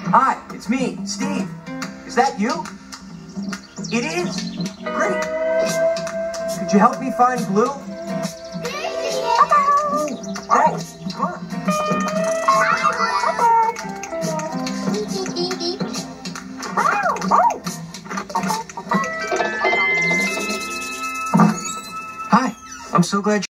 Hi, it's me, Steve. Is that you? It is. Great. Could you help me find Blue? Oh, come on. Hi, I'm so glad